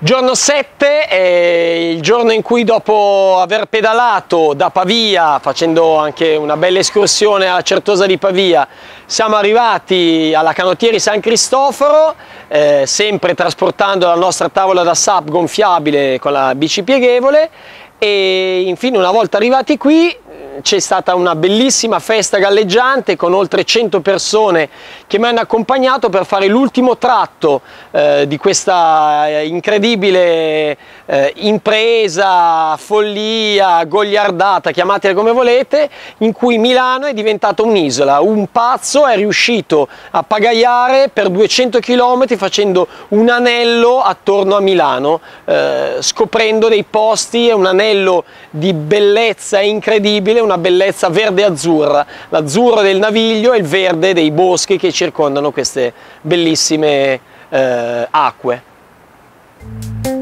Giorno 7 è il giorno in cui, dopo aver pedalato da Pavia, facendo anche una bella escursione a Certosa di Pavia, siamo arrivati alla Canottieri San Cristoforo, sempre trasportando la nostra tavola da SUP gonfiabile con la bici pieghevole, e infine, una volta arrivati qui, c'è stata una bellissima festa galleggiante con oltre 100 persone che mi hanno accompagnato per fare l'ultimo tratto di questa incredibile impresa, follia, goliardata, chiamatela come volete, in cui Milano è diventata un'isola. Un pazzo è riuscito a pagaiare per 200 km facendo un anello attorno a Milano, scoprendo dei posti, un anello di bellezza incredibile, una bellezza verde-azzurra, l'azzurro del Naviglio e il verde dei boschi che circondano queste bellissime acque.